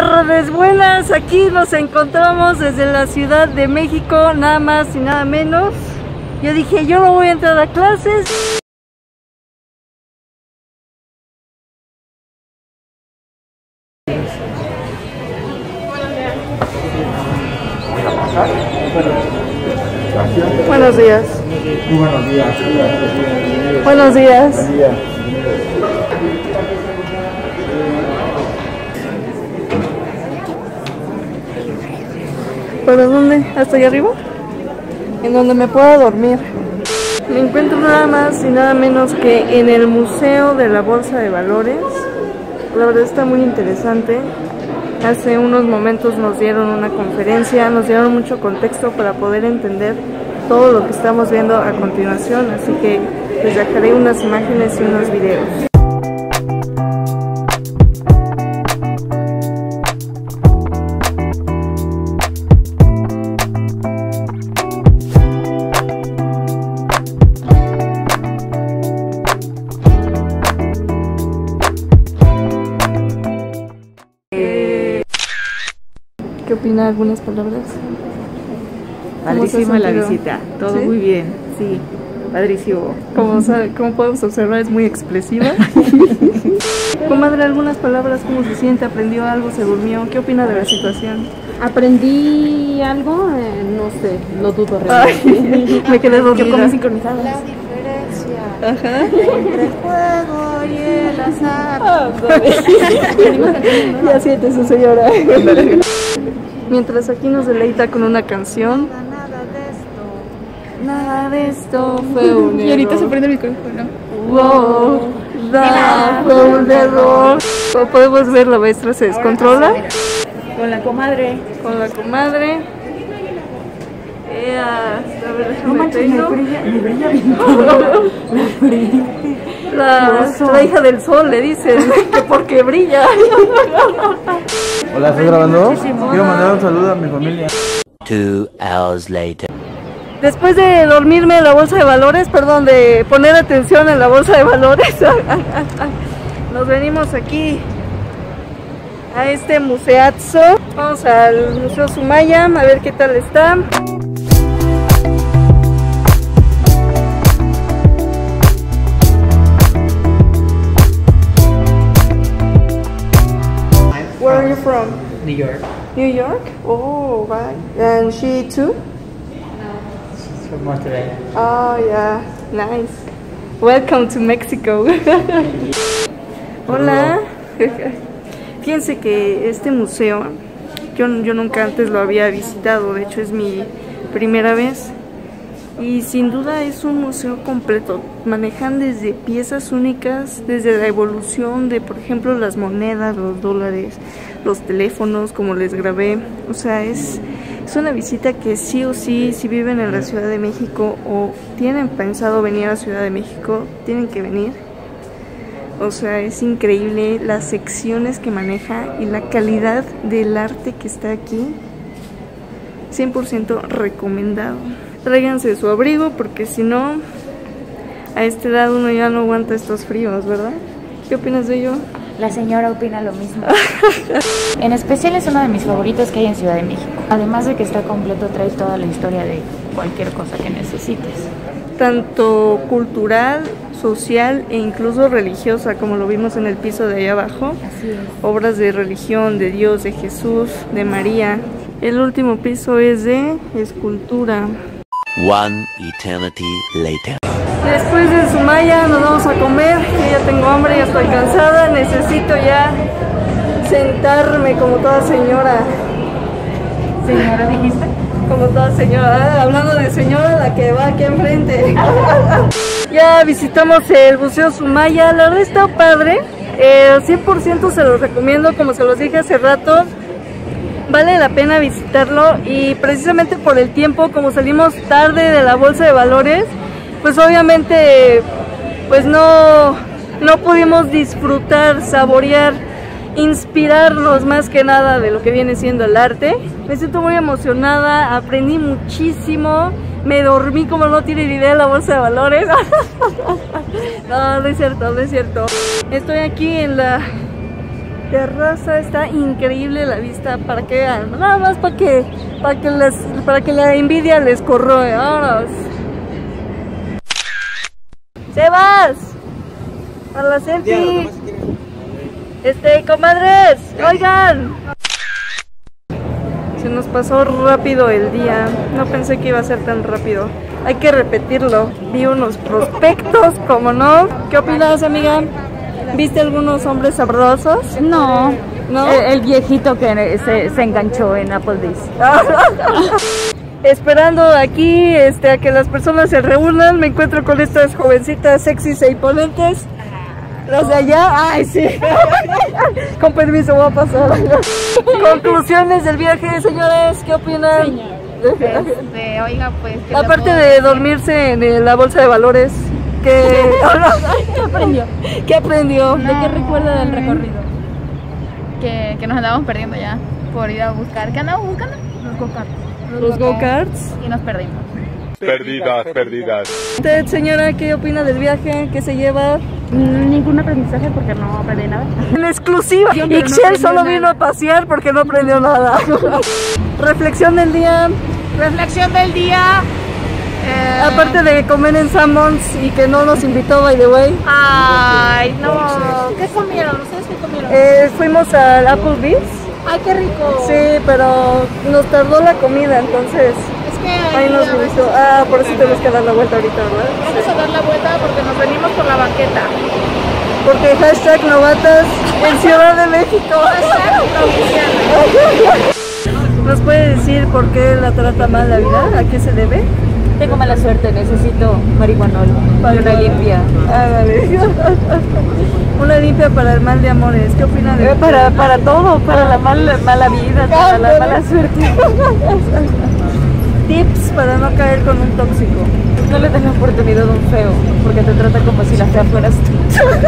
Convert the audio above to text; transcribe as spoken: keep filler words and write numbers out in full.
tardes buenas, aquí nos encontramos desde la Ciudad de México, nada más y nada menos. Yo dije, yo no voy a entrar a clases. Buenos días. Buenos días. Buenos días. Buen día. ¿Para dónde? ¿Hasta allá arriba? En donde me pueda dormir. Me encuentro nada más y nada menos que en el Museo de la Bolsa de Valores. La verdad está muy interesante. Hace unos momentos nos dieron una conferencia, nos dieron mucho contexto para poder entender todo lo que estamos viendo a continuación, así que les dejaré unas imágenes y unos videos. ¿Qué opina? ¿Algunas palabras? Padrísima la visita, todo ¿sí? Muy bien, sí, padrísimo. Como, como podemos observar, es muy expresiva. Comadre, algunas palabras, ¿cómo se siente? ¿Aprendió algo? ¿Se durmió? ¿Qué opina de la situación? ¿Aprendí algo? Eh, no sé, lo dudo realmente. Me quedé dormida. Yo como sincronizada. La diferencia Ajá. entre el fuego y el azar. Oh, ya siente su señora. Mientras aquí nos deleita con una canción. Nada de esto. Nada de esto fue un error. Y ahorita se prende el micrófono. Wow, nada fue un error. Como podemos ver, la maestra se descontrola. Con la comadre. Con la comadre. Ea, a ver, déjame No manches, peino. me brilla, me brilla bien. La, la hija del sol, le dicen, que porque brilla. Hola, ¿estás grabando? Quiero mandar un saludo a mi familia. Two hours later. Después de dormirme en la bolsa de valores, perdón, de poner atención en la bolsa de valores, nos venimos aquí a este museazo. Vamos al Museo Sumaya a ver qué tal está. Where are you from? New York. New York? Oh, right. And she too? She's from Monterrey. Oh, yeah. Nice. Welcome to Mexico. Hola. Fíjense que este museo, yo, yo nunca antes lo había visitado, de hecho es mi primera vez. Y sin duda es un museo completo. Manejan desde piezas únicas, desde la evolución de, por ejemplo, las monedas, los dólares, los teléfonos, como les grabé. O sea, es, es una visita que sí o sí, si viven en la Ciudad de México o tienen pensado venir a la Ciudad de México, tienen que venir. O sea, es increíble las secciones que maneja y la calidad del arte que está aquí. cien por ciento recomendado. Tráiganse su abrigo porque si no, a esta edad uno ya no aguanta estos fríos, ¿verdad? ¿Qué opinas de ello? La señora opina lo mismo. En especial es uno de mis favoritos que hay en Ciudad de México. Además de que está completo, trae toda la historia de cualquier cosa que necesites. Tanto cultural, social e incluso religiosa, como lo vimos en el piso de allá abajo. Así es. Obras Obras de religión, de Dios, de Jesús, de María. El último piso es de escultura. One eternity later. Después de Sumaya nos vamos a comer. Yo ya tengo hambre, ya estoy cansada. Necesito ya sentarme como toda señora. ¿Señora dijiste? Como toda señora. Ah, hablando de señora, la que va aquí enfrente. Ya visitamos el Museo Sumaya. La verdad está padre. Eh, cien por ciento se los recomiendo, como se los dije hace rato. Vale la pena visitarlo y precisamente por el tiempo, como salimos tarde de la bolsa de valores, pues obviamente pues no, no pudimos disfrutar, saborear, inspirarnos más que nada de lo que viene siendo el arte. Me siento muy emocionada, aprendí muchísimo, me dormí como no tiene ni idea en la bolsa de valores. No, no es cierto, no es cierto. Estoy aquí en la terraza, está increíble la vista, para que vean, nada más para que, para que les, para que la envidia les corroe. Ahora, Sebas, a la selfie. Este, comadres, oigan. Se nos pasó rápido el día, no pensé que iba a ser tan rápido. Hay que repetirlo. Vi unos prospectos, como no. ¿Qué opinas, amiga? ¿Viste algunos hombres sabrosos? No, ¿No? El, el viejito que se, se enganchó en Applebee's. Esperando aquí este, a que las personas se reúnan, me encuentro con estas jovencitas sexys e imponentes. Las de allá, ay sí. Con permiso, voy a pasar. Conclusiones del viaje, señores, ¿qué opinan? Este, oiga, pues. ¿qué Aparte le puedo de decir? dormirse en eh, la bolsa de valores, ¿qué, ¿Qué aprendió? ¿qué aprendió? ¿De qué recuerda del recorrido? Que, que nos andábamos perdiendo ya por ir a buscar. ¿Qué andamos buscando? Los go-karts. Los go-karts. Y nos perdimos. Perdidas, perdidas. ¿Usted, señora, qué opina del viaje? ¿Qué se lleva? Mm, Ningún aprendizaje porque no aprendí nada. En exclusiva, Yo, pero no Ixchel aprendió solo nada. vino a pasear porque no aprendió nada. Reflexión del día, Reflexión del día. eh, aparte de comer en Sammons y que no nos invitó, by the way, Ay, no. ¿Qué comieron? ¿Ustedes qué comieron? eh, fuimos al Applebee's. Ay, qué rico. Sí, pero nos tardó la comida, entonces Es que ahí nos a veces gustó. Ah, por eso tenemos que dar la vuelta ahorita, ¿verdad? vamos a dar la vuelta porque nos venimos por la banqueta. Porque hashtag novatas en Ciudad de México. ¿Nos puede decir por qué la trata mal la vida? ¿A qué se debe? Tengo mala suerte, necesito marihuanol para una limpia. Hágale. Una limpia para el mal de amores. ¿Qué opina de Para, para todo, para la mala, mala vida, para la mala suerte. tips para no caer con un tóxico? No le des la oportunidad a un feo, porque te trata como si la fea fueras tú.